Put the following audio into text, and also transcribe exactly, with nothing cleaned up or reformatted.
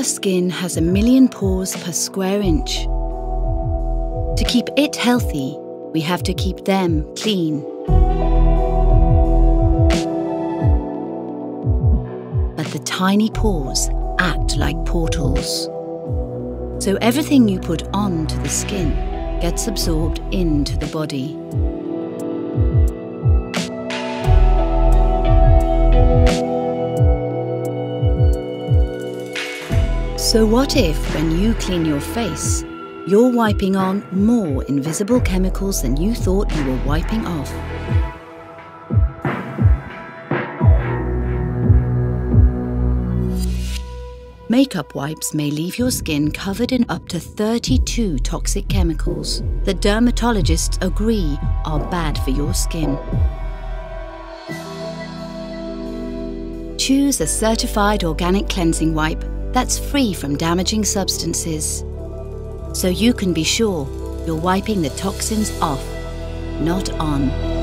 skin has a million pores per square inch. To keep it healthy, we have to keep them clean. But the tiny pores act like portals. So everything you put onto the skin gets absorbed into the body. So what if, when you clean your face, you're wiping on more invisible chemicals than you thought you were wiping off? Makeup wipes may leave your skin covered in up to thirty-two toxic chemicals that dermatologists agree are bad for your skin. Choose a certified organic cleansing wipe that's free from damaging substances, so you can be sure you're wiping the toxins off, not on.